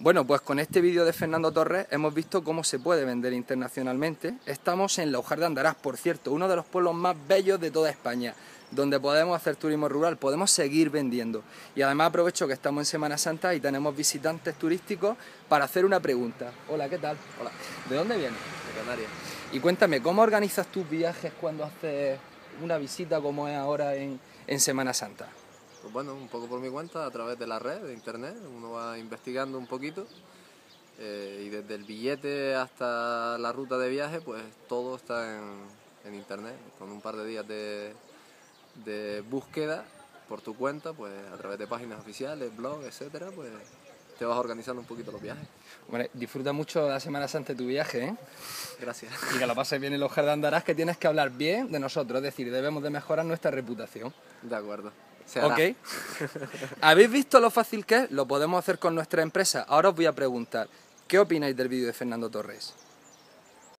Bueno, pues con este vídeo de Fernando Torres hemos visto cómo se puede vender internacionalmente. Estamos en Laujar de Andarás, por cierto, uno de los pueblos más bellos de toda España, donde podemos hacer turismo rural, podemos seguir vendiendo. Y además aprovecho que estamos en Semana Santa y tenemos visitantes turísticos para hacer una pregunta. Hola, ¿qué tal? Hola. ¿De dónde vienes? De Canarias. Y cuéntame, ¿cómo organizas tus viajes cuando haces una visita como es ahora en Semana Santa? Pues bueno, un poco por mi cuenta, a través de la red, de internet, uno va investigando un poquito y desde el billete hasta la ruta de viaje, pues todo está en internet, con un par de días de búsqueda por tu cuenta, pues a través de páginas oficiales, blogs, etcétera, pues te vas organizando un poquito los viajes. Bueno, disfruta mucho la Semana Santa de tu viaje, ¿eh? Gracias. Y que lo pases bien en Laujar de Andarás, que tienes que hablar bien de nosotros, es decir, debemos de mejorar nuestra reputación. De acuerdo. Se hará. ¿Ok? ¿Habéis visto lo fácil que es? Lo podemos hacer con nuestra empresa. Ahora os voy a preguntar, ¿qué opináis del vídeo de Fernando Torres?